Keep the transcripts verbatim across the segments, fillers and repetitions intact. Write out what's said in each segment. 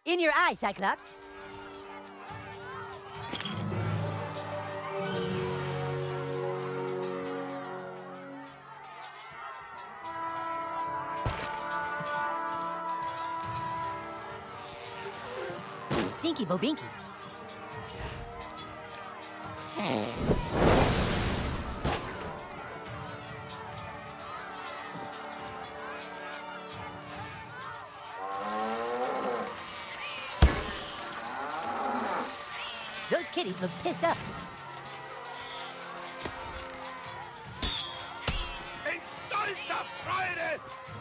In your eye, Cyclops. Stinky Bobinky. Those kitties look pissed up. Ein stolzer Freude!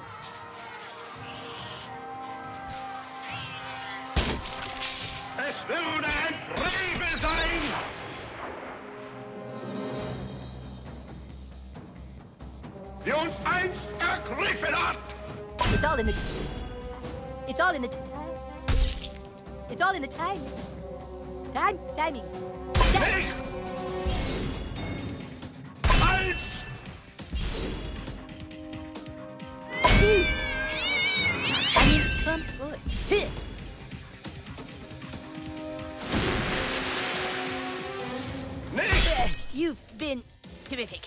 Es würde ein Frevel sein! Die uns einst ergriffen hat! It's all in the... It's all in the... It's all in the time. Time, timing. Nicht! Als! I mean, come on. Nicht! You've been terrific.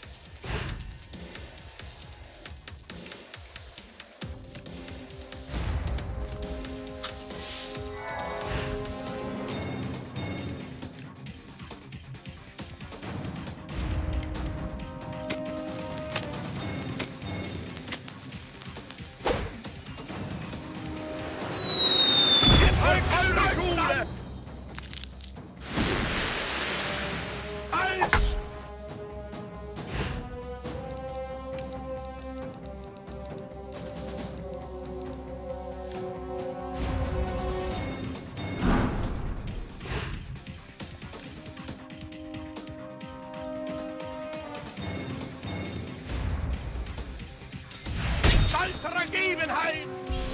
Stolzer Ergebenheit!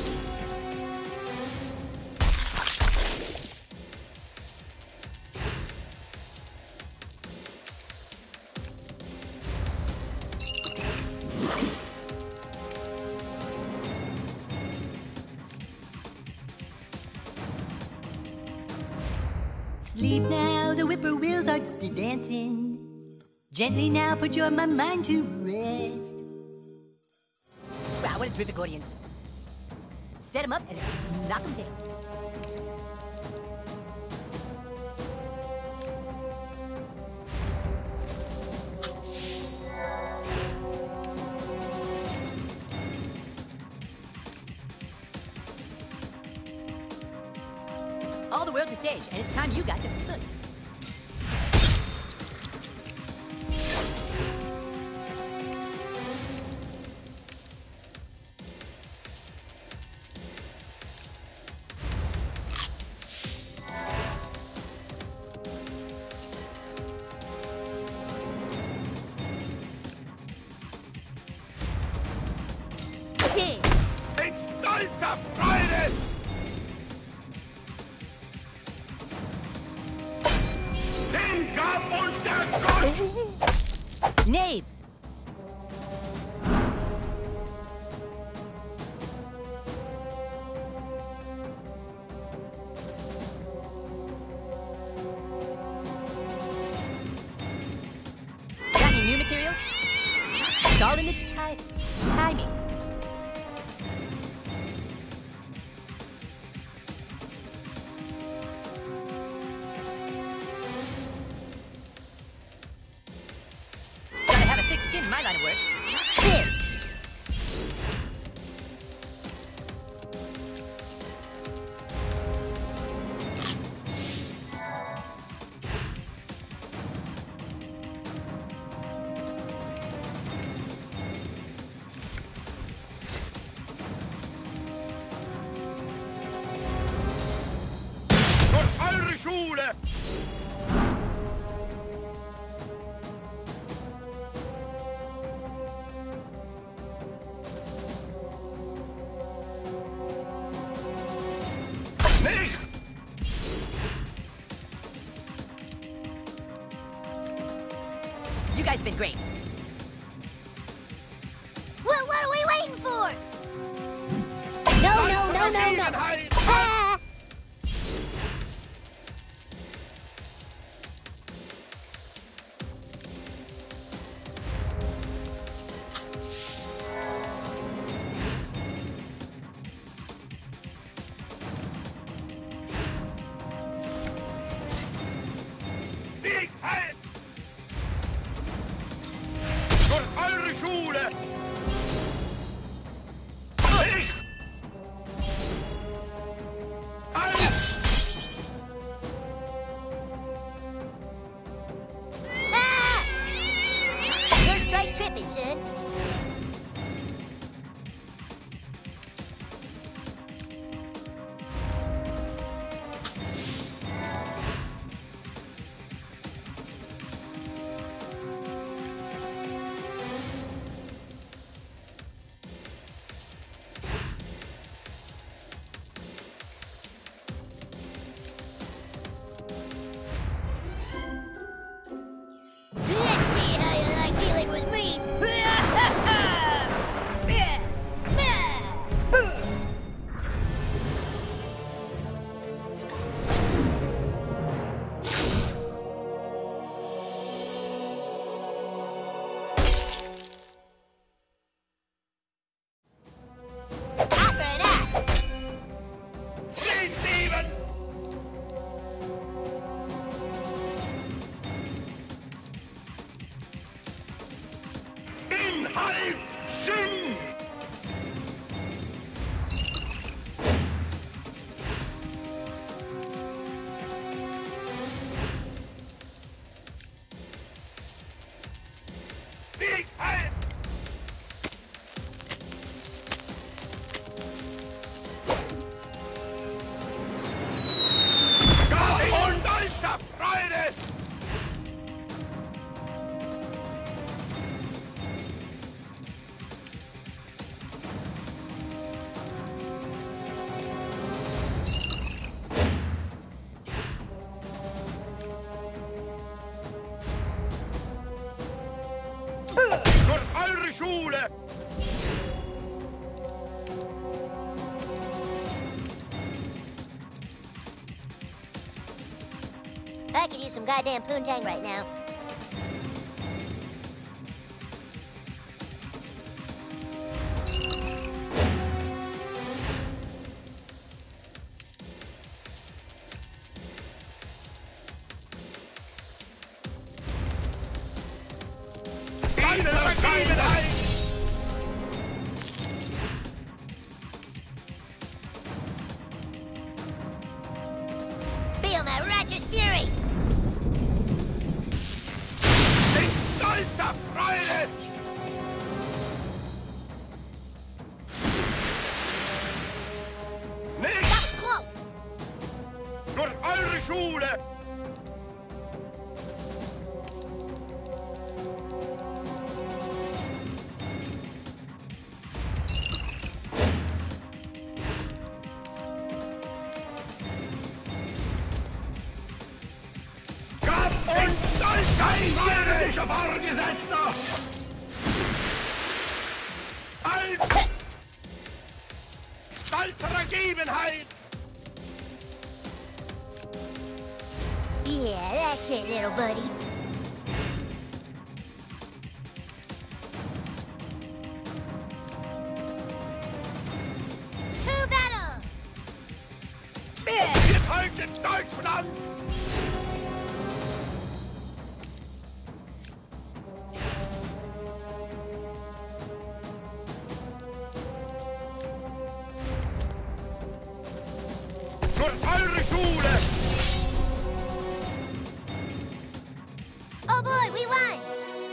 Sleep now, the whippoorwills are dancing. Gently now, put your my mind to rest. Wow, what a terrific audience. Set them up and knock them down. All the world's a stage, and it's time you got to look. Yeah! Ein stolzer Freude! Den gab uns der Gott! Knave! Got any new material? It's all in the ti timing. Gotta have a thick skin in my line of work. Here! Durch eure Schule! Nicht! You guys have been great. Well, what are we waiting for? No, no, no, no, no. Ergebenheit! Ah! I could use some goddamn poontang right now. Feel my righteous fury! Stolzer Freude! Nicht That was close! durch eure Schule! Gab und Stolz! Kein feindlicher Vorgesetzter! Als stolzer Ergebenheit! Yeah, that's it, little buddy. To battle! Wir folgen Deutschland! Durch eure Schule! Oh boy, we won!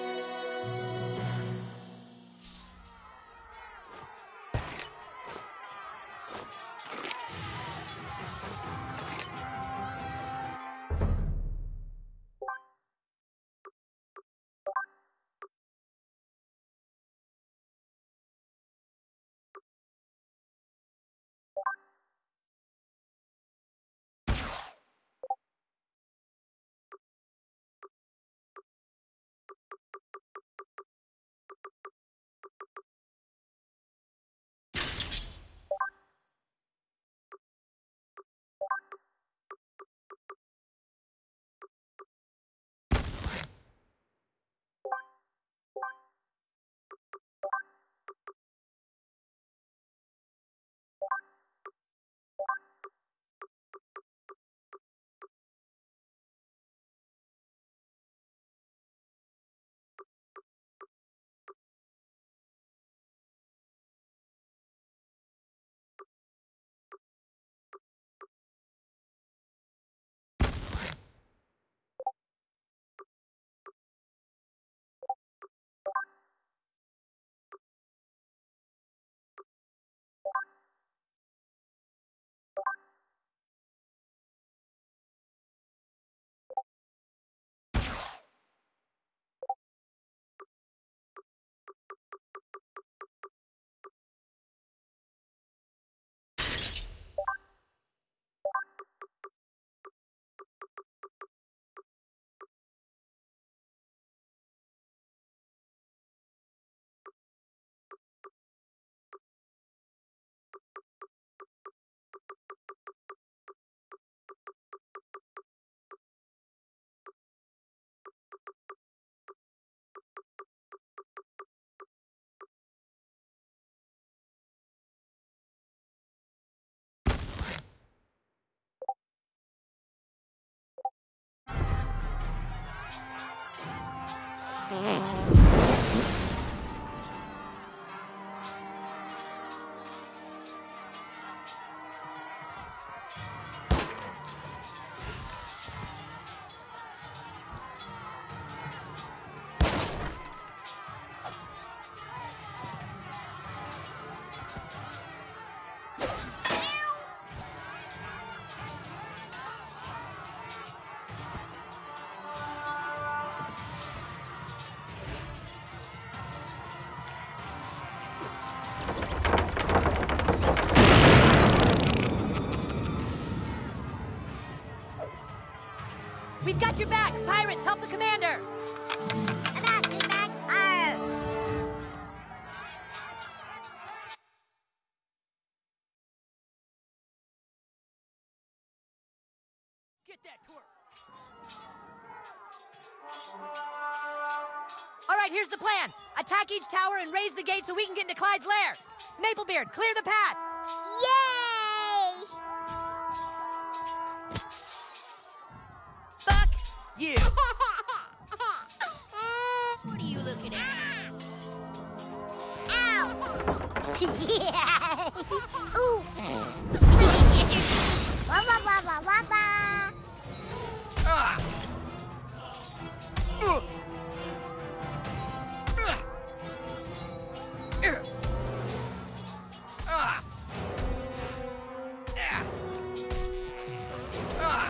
We've got your back! Pirates, help the commander! Tabasco's back! Arr! Get that to her! All right, here's the plan. Attack each tower and raise the gate so we can get into Clyde's lair. Maplebeard, clear the path. Yay! Fuck you. What are you looking at? Ow! Yeah! Oof! Wah, wah, wah, wah, wah, wah. Ah. Uh. Ah. Yeah. Ah.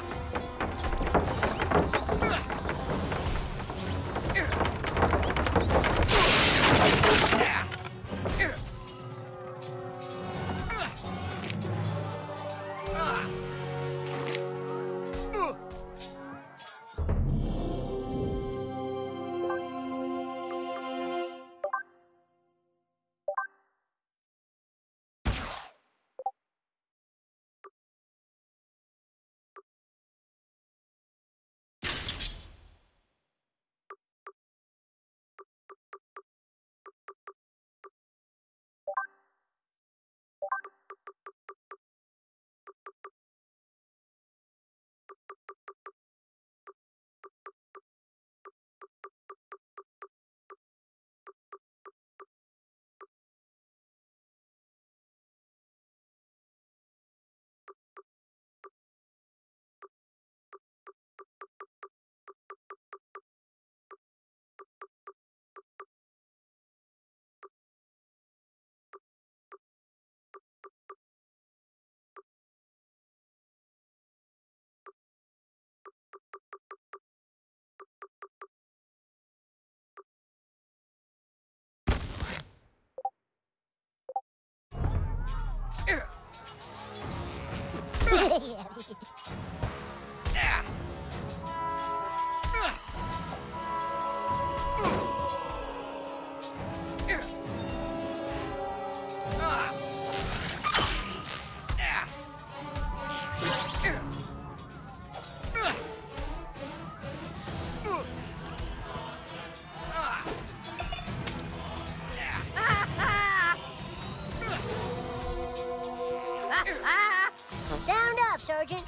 Sound up, Sergeant.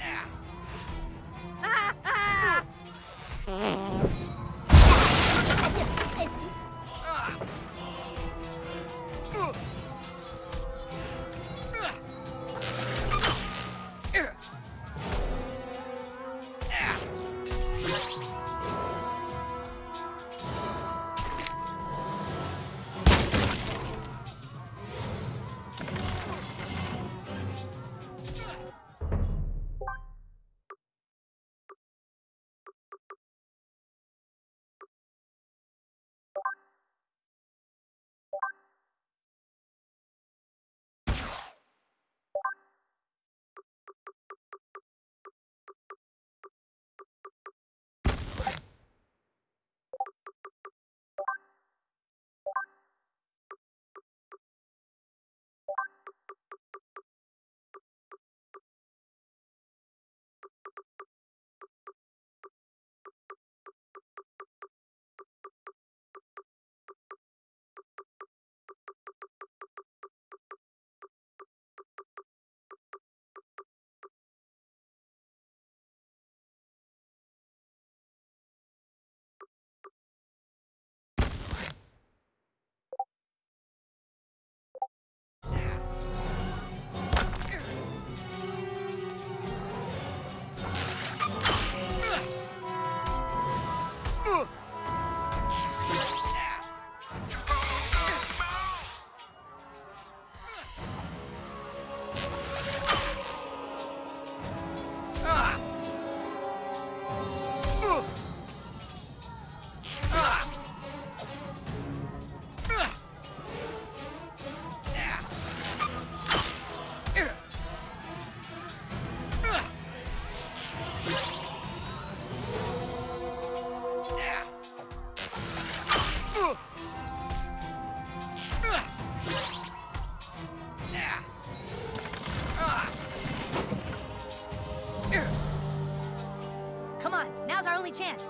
only chance.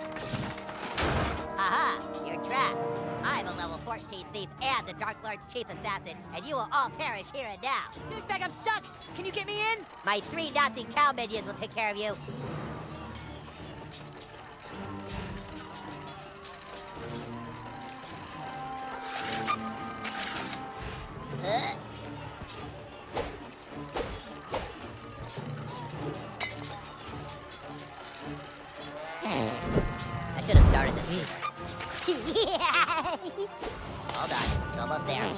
Aha! You're trapped. I'm a level fourteen thief and the Dark Lord's chief assassin, and you will all perish here and now. Douchebag, I'm stuck! Can you get me in? My three Nazi cow minions will take care of you. Uh. I should have started the piece. Yeah! Hold on, it's almost there.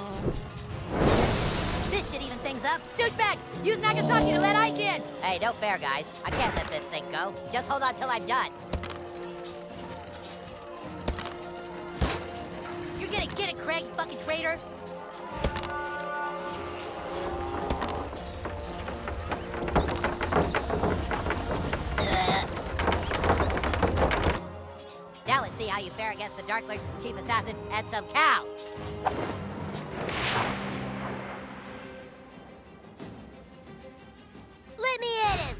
This should even things up. Douchebag, use Nagasaki to let Ike in. Hey, no fair, guys. I can't let this thing go. Just hold on till I'm done. You're gonna get it, Craig, you fucking traitor. Now let's see how you fare against the Dark Lord's chief assassin and some cows. Let me at him!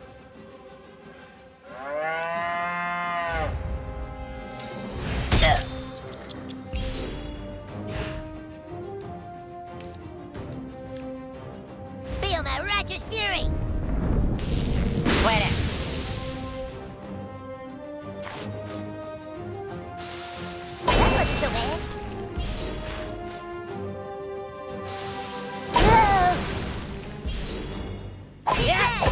Feel my righteous fury! Quit it. That wasn't so bad. Whoa! Yeah.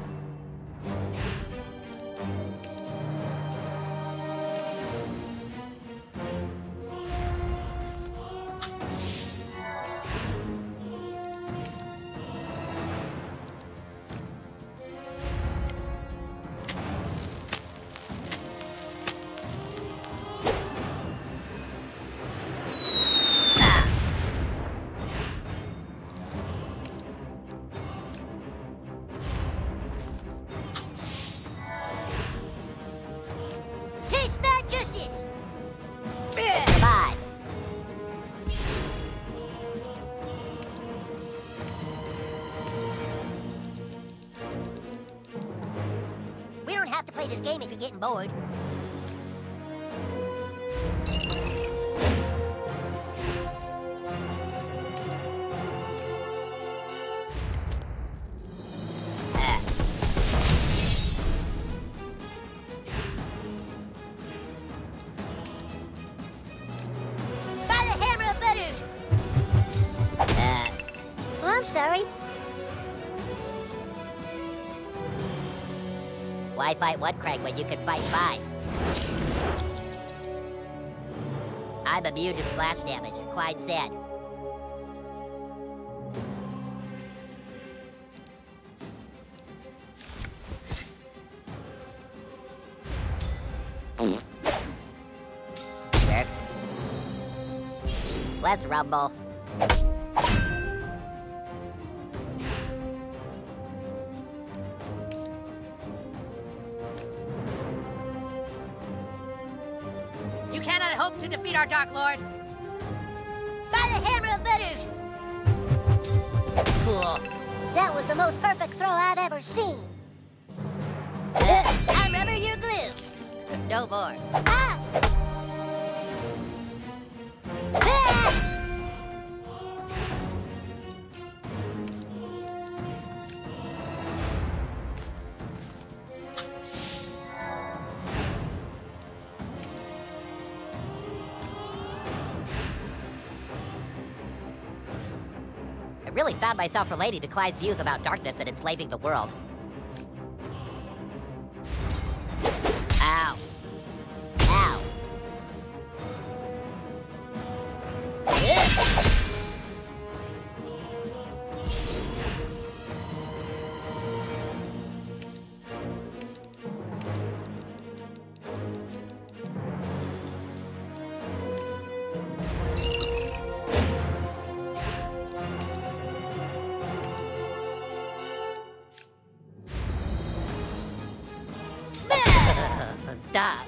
Taste my justice! Come on. We don't have to play this game if you're getting bored. By the hammer of butters! Uh, Oh, I'm sorry. why fight one Craig when you can fight five? I'm immune to splash damage, Clyde said. Jerk. Let's rumble. You cannot hope to defeat our Dark Lord. By the hammer of butters! Cool. That was the most perfect throw I've ever seen. Uh, I'm rubber, you're glue. no more. Ah! Ah! I really found myself relating to Clyde's views about darkness and enslaving the world. Ow. Ow. Stop.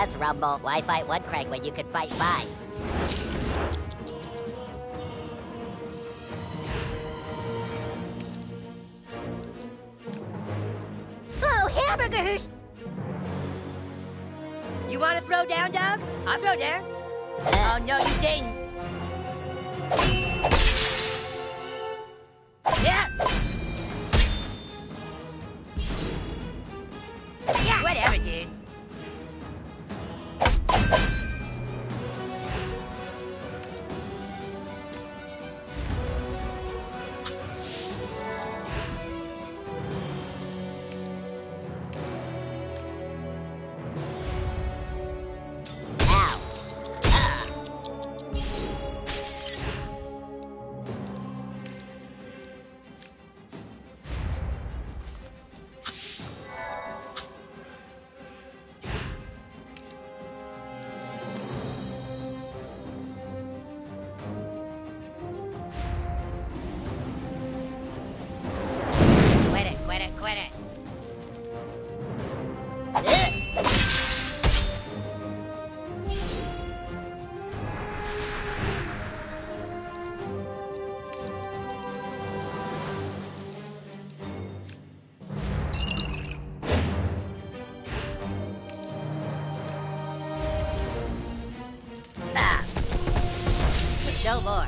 Let's rumble. Why fight one crank when you could fight five? Oh, hamburgers! You want to throw down, dog? I'll throw down. Oh, no, you didn't. Yeah. Yeah. Whatever, dude. No more.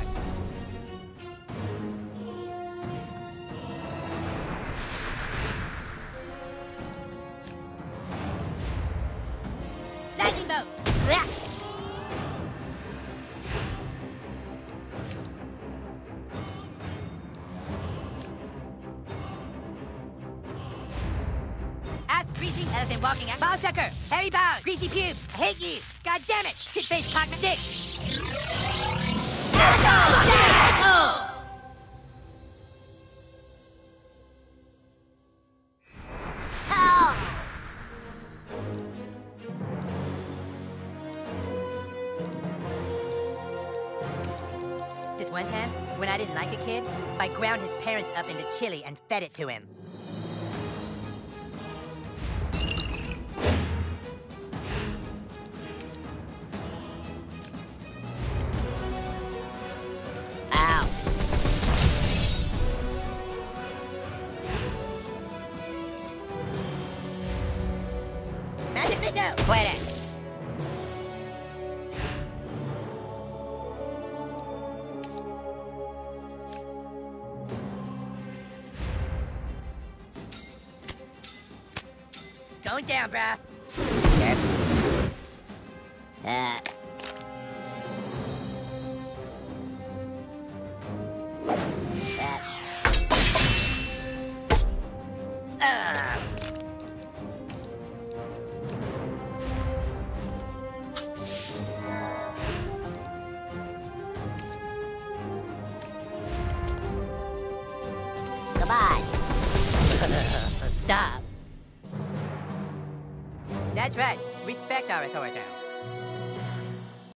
Lightning bolt. Blah. Ass greasy elephant walking out. Ball sucker. Hairy balls. Greasy pubes. I hate you. God damn it. Shit face cock dick. Oh! This one time, when I didn't like a kid, I ground his parents up into chili and fed it to him. Ow. Magic missile! Quit it! Going down, bruh. Yep. Uh. Uh. Goodbye. Stop. That's right. Respect our authority.